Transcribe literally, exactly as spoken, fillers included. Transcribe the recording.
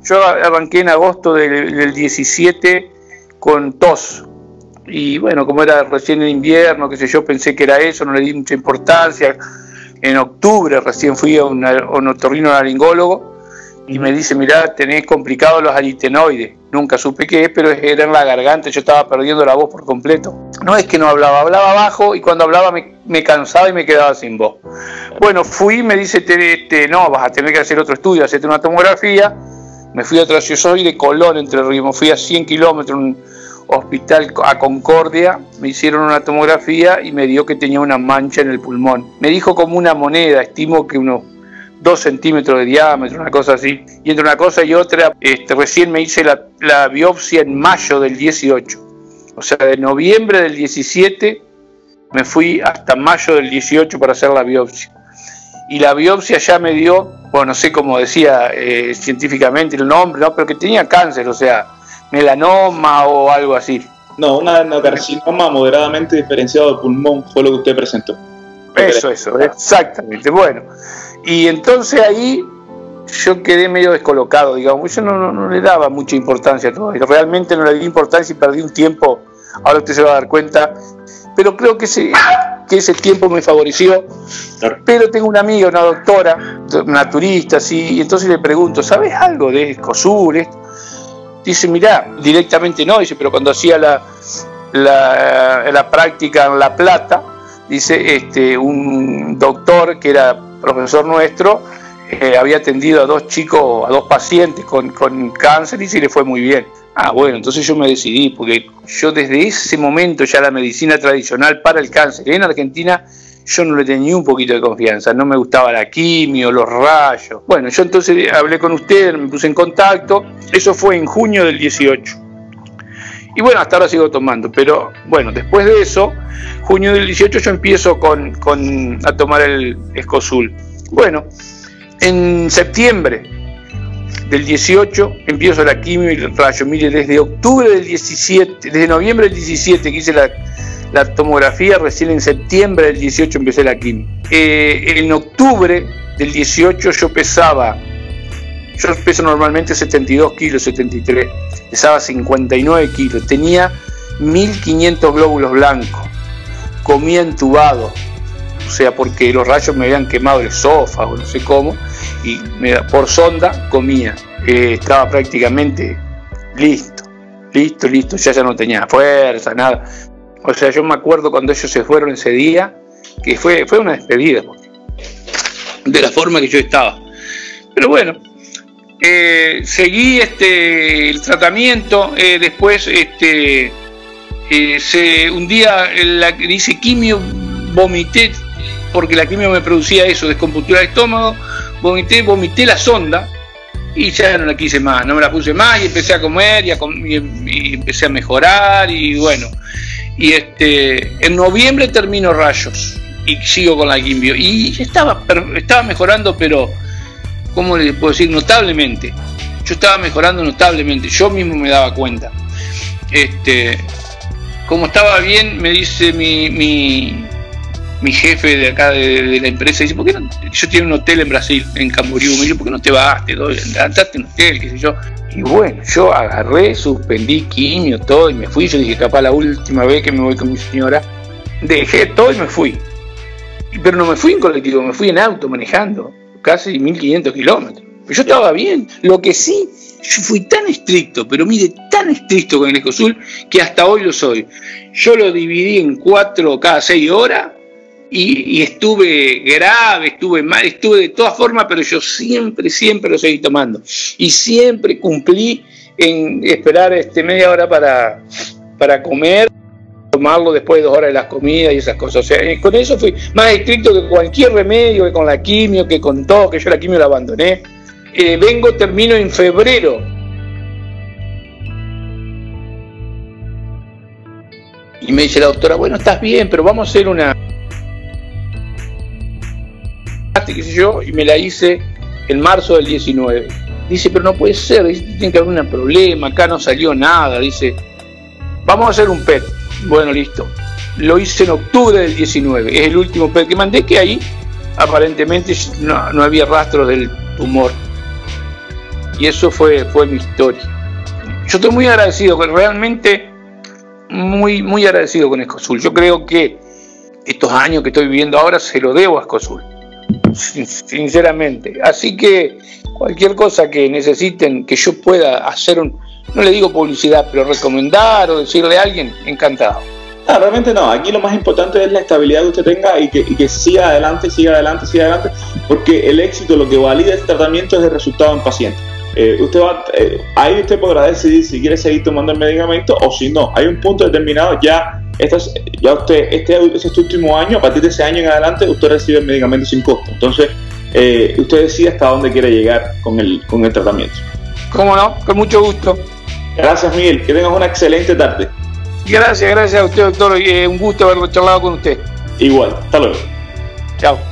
yo arranqué en agosto del, del diecisiete con tos. Y bueno, como era recién en invierno, qué sé yo, pensé que era eso, no le di mucha importancia. En octubre recién fui a, una, a un otorrinolaringólogo y me dice, mirá, tenés complicados los aritenoides. Nunca supe qué es, pero era en la garganta, yo estaba perdiendo la voz por completo. No es que no hablaba, hablaba bajo y cuando hablaba me, me cansaba y me quedaba sin voz. Bueno, fui, me dice, te, te, no, vas a tener que hacer otro estudio, hacerte una tomografía. Me fui a otra, yo soy de Colón, Entre Ríos, me fui a cien kilómetros, un hospital a Concordia, me hicieron una tomografía y me dio que tenía una mancha en el pulmón. Me dijo como una moneda, estimo que unos dos centímetros de diámetro, una cosa así. Y entre una cosa y otra, este, recién me hice la, la biopsia en mayo del dieciocho. O sea, de noviembre del diecisiete me fui hasta mayo del dieciocho para hacer la biopsia. Y la biopsia ya me dio, bueno, no sé cómo decía eh, científicamente el nombre, ¿no? Pero que tenía cáncer, o sea, melanoma o algo así. No, una, una carcinoma moderadamente diferenciado de pulmón fue lo que usted presentó. Eso, eso, exactamente. Bueno, y entonces ahí yo quedé medio descolocado, digamos. Yo no, no, no le daba mucha importancia a todo. Realmente no le di importancia y perdí un tiempo, ahora usted se va a dar cuenta. Pero creo que ese, que ese tiempo me favoreció. Claro. Pero tengo una amiga, una doctora, naturista, así, y entonces le pregunto, ¿sabes algo de Escosur? Dice, mirá, directamente no, dice, pero cuando hacía la, la, la práctica en La Plata, dice, este, un doctor que era profesor nuestro, eh, había atendido a dos chicos, a dos pacientes con, con cáncer y se le fue muy bien. Ah, bueno, entonces yo me decidí, porque yo desde ese momento ya la medicina tradicional para el cáncer en Argentina, yo no le tenía un poquito de confianza, no me gustaba la quimio, los rayos. Bueno, yo entonces hablé con usted, me puse en contacto, eso fue en junio del dieciocho. Y bueno, hasta ahora sigo tomando, pero bueno, después de eso, junio del dieciocho yo empiezo con, con, a tomar el Escosul. Bueno, en septiembre del dieciocho empiezo la quimio y el rayo. Mire, desde octubre del diecisiete, desde noviembre del diecisiete que hice la, la tomografía, recién en septiembre del dieciocho empecé la quimio. Eh, en octubre del dieciocho yo pesaba, yo peso normalmente setenta y dos kilos, setenta y tres, pesaba cincuenta y nueve kilos, tenía mil quinientos glóbulos blancos, comía entubado, o sea, porque los rayos me habían quemado el esófago, no sé cómo, y me, por sonda comía, eh, estaba prácticamente listo, listo, listo, ya, ya no tenía fuerza, nada. O sea, yo me acuerdo cuando ellos se fueron ese día, que fue, fue una despedida, de la forma que yo estaba. Pero bueno, eh, seguí este, el tratamiento, eh, después este, eh, se, un día la, dice quimio, vomité, porque la quimio me producía eso, descompostura de estómago, vomité, vomité la sonda y ya no la quise más, no me la puse más y empecé a comer y, a com y, y empecé a mejorar y bueno, y este, en noviembre termino rayos y sigo con la quimio y estaba, estaba mejorando, pero ¿cómo le puedo decir? Notablemente, yo estaba mejorando notablemente, yo mismo me daba cuenta. Este, como estaba bien, me dice mi, mi mi jefe de acá de, de la empresa, dice, ¿por qué no? Yo tengo un hotel en Brasil, en Camboriú, me dice, ¿por qué no te vas? Te doy, levantaste un hotel, qué sé yo. Y bueno, yo agarré, suspendí quimio, todo, y me fui. Yo dije, capaz la última vez que me voy con mi señora, dejé todo y me fui. Pero no me fui en colectivo, me fui en auto, manejando, casi mil quinientos kilómetros. Pero yo estaba bien. Lo que sí, yo fui tan estricto, pero mire, tan estricto con el Escosul, que hasta hoy lo soy. Yo lo dividí en cuatro cada seis horas, Y, y estuve grave, estuve mal, estuve de todas formas, pero yo siempre, siempre lo seguí tomando. Y siempre cumplí en esperar este, media hora para, para comer, tomarlo después de dos horas de las comidas y esas cosas. O sea, con eso fui más estricto que cualquier remedio, que con la quimio, que con todo, que yo la quimio la abandoné. Eh, vengo, termino en febrero. Y me dice la doctora, bueno, estás bien, pero vamos a hacer una... qué sé yo, y me la hice en marzo del diecinueve. Dice, pero no puede ser, dice, tiene que haber un problema, acá no salió nada. Dice, vamos a hacer un P E T. Bueno, listo. Lo hice en octubre del diecinueve, es el último P E T que mandé, que ahí aparentemente no, no había rastros del tumor. y eso fue, fue mi historia. Yo estoy muy agradecido, realmente muy, muy agradecido con Escozul. Yo creo que estos años que estoy viviendo ahora se lo debo a Escozul, sinceramente. Así que cualquier cosa que necesiten que yo pueda hacer, un, no le digo publicidad, pero recomendar o decirle a alguien, encantado. No, realmente no, aquí lo más importante es la estabilidad que usted tenga y que, y que siga adelante, siga adelante, siga adelante, porque el éxito, lo que valida este tratamiento es el resultado en paciente. Eh, usted va, eh, ahí usted podrá decidir si quiere seguir tomando el medicamento o si no. Hay un punto determinado, ya, estas, ya usted, este, este es tu último año, a partir de ese año en adelante usted recibe el medicamento sin costo. Entonces, eh, usted decide hasta dónde quiere llegar con el, con el tratamiento. Cómo no, con mucho gusto. Gracias, Miguel, que tengas una excelente tarde. Gracias, gracias a usted, doctor. Eh, un gusto haberlo charlado con usted. Igual, hasta luego. Chao.